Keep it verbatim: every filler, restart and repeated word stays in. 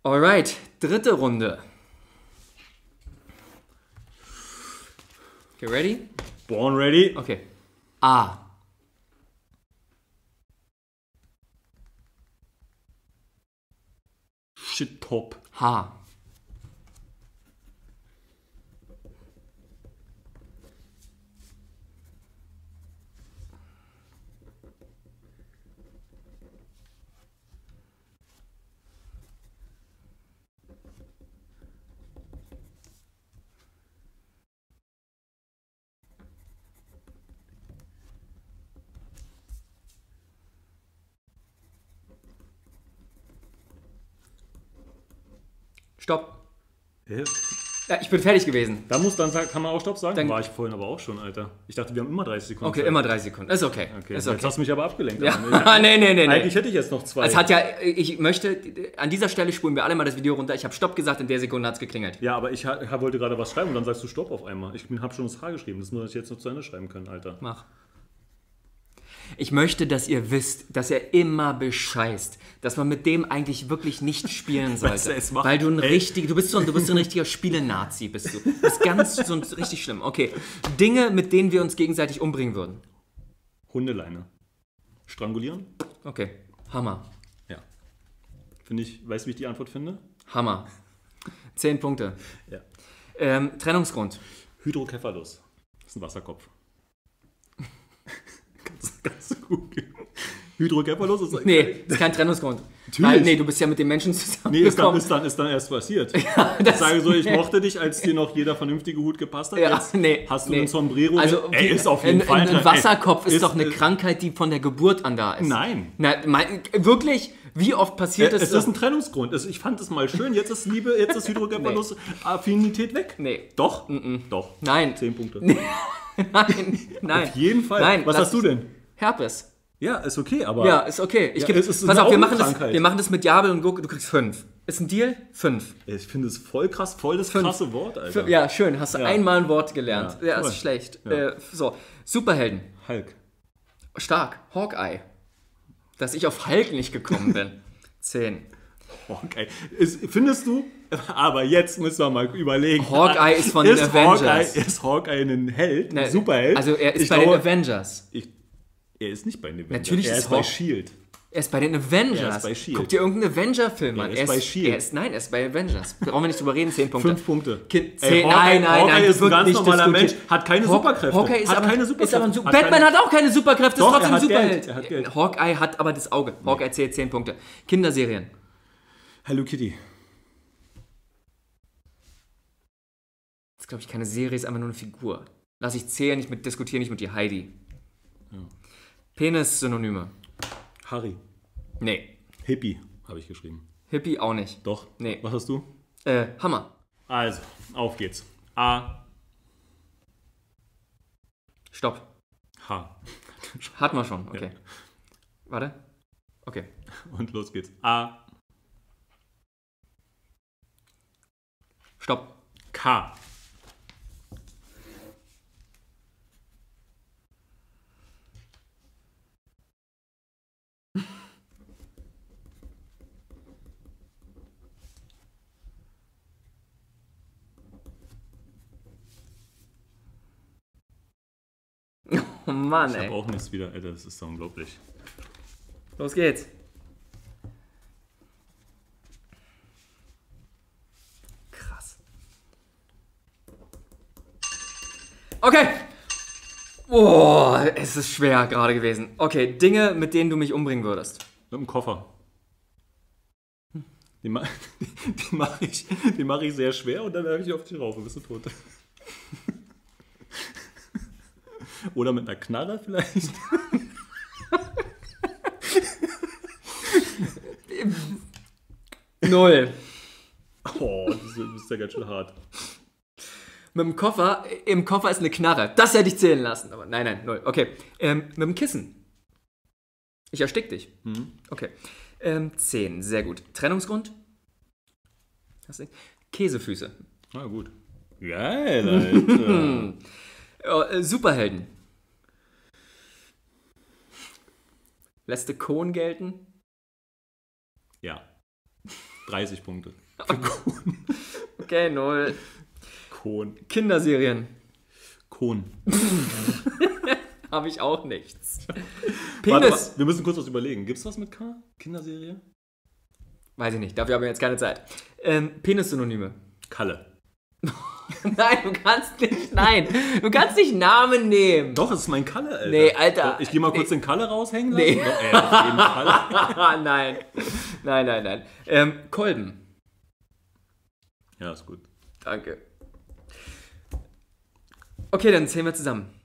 Alright, dritte Runde. Okay, ready? Born ready. Okay. A. Shit top. H. Stopp. Hä? Ja, ich bin fertig gewesen. Da muss dann sagen, kann man auch Stopp sagen? Dann War ich vorhin aber auch schon, Alter. Ich dachte, wir haben immer dreißig Sekunden. Okay, Zeit. immer drei Sekunden. Ist okay. Okay, Ist jetzt okay. hast du mich aber abgelenkt. Ja. Aber nee, nee, nee, nee. Eigentlich hätte ich jetzt noch zwei. Es hat ja, ich möchte, an dieser Stelle spulen wir alle mal das Video runter. Ich habe Stopp gesagt, in der Sekunde hat es geklingelt. Ja, aber ich ha wollte gerade was schreiben und dann sagst du Stopp auf einmal. Ich habe schon das H geschrieben. Das muss ich jetzt noch zu Ende schreiben können, Alter. Mach. Ich möchte, dass ihr wisst, dass er immer bescheißt, dass man mit dem eigentlich wirklich nicht spielen sollte. Was er es macht. Weil du ein Ey. richtig, du bist so ein, du bist so ein richtiger Spiele-Nazi, bist du. Du bist ganz so ein, richtig schlimm. Okay, Dinge, mit denen wir uns gegenseitig umbringen würden. Hundeleine. Strangulieren? Okay, Hammer, Ja. Finde ich, weißt du, wie ich die Antwort finde? Hammer. Zehn Punkte. Ja. Ähm, Trennungsgrund. Hydrocephalus. Das ist ein Wasserkopf. Ganz, ganz gut. Hydrocephalus ist Nee, das ist kein Trennungsgrund. Natürlich. Weil, nee, du bist ja mit den Menschen Nee, ist dann, zusammengekommen. ist, dann, ist dann erst passiert. Ja, Ich das- sage so, ich mochte dich, als dir noch jeder vernünftige Hut gepasst hat. Ja, Jetzt nee, hast du nee. einen Sombrero. Also, Ey, wie- ist auf jeden ein, Fall. ein, ein Wasserkopf Ey, ist, doch eine äh, Krankheit, die von der Geburt an da ist. Nein. Na, mein, wirklich? Wie oft passiert Äh, es? es ist ein Trennungsgrund. Es, ich fand es mal schön. Jetzt ist Liebe, jetzt ist Hydrocephalus-Affinität weg. Nee. Doch? Doch. Nein. Zehn Punkte. Nein, nein. Auf jeden Fall. Nein, Was lass hast du es- denn? Herpes. Ja, ist okay, aber. Ja, ist okay. Ich Ja, geb, es ist pass eine auf, wir machen, das, Augenkrankheit. wir machen das mit Jabel und Gurke. Du kriegst fünf. Ist ein Deal? Fünf. Ich finde es voll krass, voll das Fünf. krasse Wort, Alter. Fünf. Ja, schön. Hast du Ja. einmal ein Wort gelernt. Ja, Ja, cool. ist schlecht. Ja. Äh, so, Superhelden. Hulk. Stark. Hawkeye. Dass ich auf Hulk nicht gekommen bin. Zehn. Hawkeye. Ist, findest du? Aber jetzt müssen wir mal überlegen. Hawkeye ist von den Avengers. Hawkeye, ist Hawkeye ein Held? Ne, Ein Superheld? Also er ist Ich bei glaube, den Avengers. Ich, er ist nicht bei den Avengers. Natürlich er ist ist bei Haw- Shield. Er ist bei den Avengers. Er ist bei S H I E L D. Guck dir irgendeinen Avenger-Film an. ist bei S H I E L D. Er ist, nein, er ist bei Avengers. Brauchen wir nicht drüber reden. Zehn Punkte. Fünf Punkte. Kind, Ey, zehn, Hawkeye- nein, nein, Hawkeye nein. ist ein wird ganz nicht normaler diskutiert. Mensch, hat keine Haw- Superkräfte. Hawkeye ist Hat aber, keine Ist Superkräfte. aber ein Super Hat Batman keine- hat auch keine Superkräfte, Doch, ist trotzdem er ein hat Superheld. Geld, er hat Geld. Hawkeye hat aber das Auge. Hawkeye zählt zehn Punkte. Kinderserien. Hello Kitty. Das ist, glaube ich, keine Serie, ist einfach nur eine Figur. Lass ich zählen, nicht mit diskutieren, nicht mit dir, Heidi. Penis-Synonyme. Harry. Nee. Hippie, habe ich geschrieben. Hippie auch nicht. Doch. Nee. Was hast du? Äh, Hammer. Also, auf geht's. A, Stopp. H. Hatten wir schon, okay. Warte. Okay. Und los geht's. A, Stopp. K. Oh Mann, Ich habe ey. auch nichts wieder. Alter, das ist so unglaublich. Los geht's. Krass. Okay. Oh, es ist schwer gerade gewesen. Okay, Dinge, mit denen du mich umbringen würdest. Mit dem Koffer. Die, ma die mache ich, die mach ich sehr schwer und dann werfe ich die auf dich rauf und bist du tot. Oder mit einer Knarre vielleicht. Null. Oh, das ist, das ist ja ganz schön hart. Mit dem Koffer, im Koffer ist eine Knarre. Das hätte ich zählen lassen. Aber nein, nein, null. Okay. Ähm, mit dem Kissen. Ich erstick dich. Mhm. Okay. Ähm, zehn, sehr gut. Trennungsgrund? Hast du? Käsefüße. Na gut. Geil, Alter. Oh, äh, Superhelden. Lässt du Kohn gelten? Ja. dreißig Punkte. Okay, null. Kohn. Kinderserien. Kohn. Habe ich auch nichts. Warte, Penis. wir müssen kurz was überlegen. Gibt's was mit K? Kinderserie? Weiß ich nicht, dafür haben wir jetzt keine Zeit. Ähm, Penis-Synonyme. Kalle. Nein, du kannst nicht, nein. Du kannst nicht Namen nehmen. Doch, es ist mein Kalle, Alter. Nee, Alter. Doch, ich gehe mal kurz nee. den Kalle raushängen lassen. Nee. Doch, ey, auf jeden Fall. Nein. Nein, nein, nein. Ähm, Kolben. Ja, ist gut. Danke. Okay, dann zählen wir zusammen.